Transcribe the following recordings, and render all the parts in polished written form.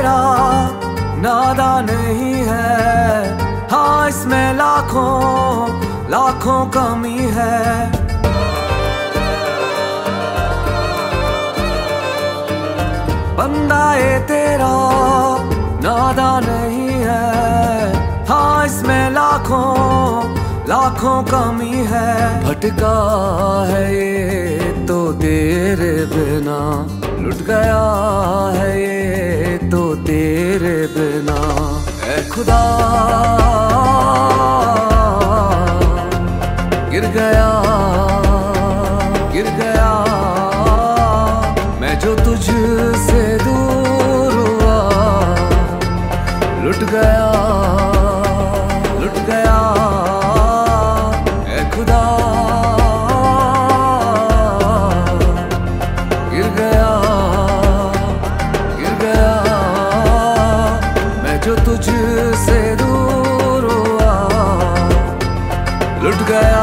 तेरा नादा नहीं है, हाँ इसमें लाखों लाखों कमी है। बंदा ये तेरा नादा नहीं है, हाँ इसमें लाखों लाखों कमी है। भटका है ये तो तेरे बिना, लुट गया है ये तो तेरे बिना। ऐ खुदा गिर गया मैं जो तुझसे दूर हुआ, लुट गया ऐ खुदा गिर गया मैं जो तुझसे दूर हुआ, लुट गया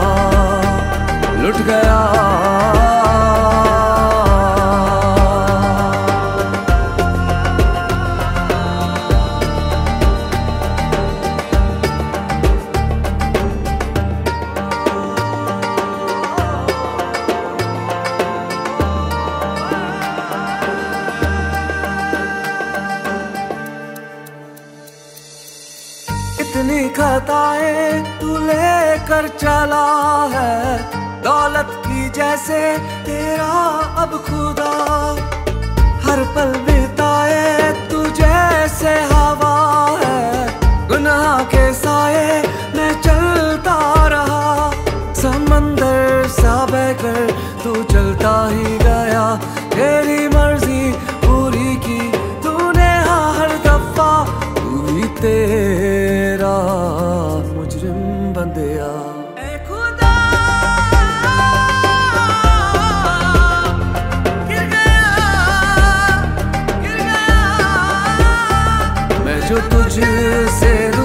इतनी खताएं तू लेकर चला है, दौलत की जैसे तेरा अब खुदा। हर पल बिताए तू जैसे हवा है, गुनाह के साए में चलता रहा। समंदर सा बहकर तू चलता ही गया, तेरी मर्जी पूरी की तूने हर दफा। तू ही तेरा मुजरिम बंदिया। ऐ खुदा गिर गया मैं जो तुझसे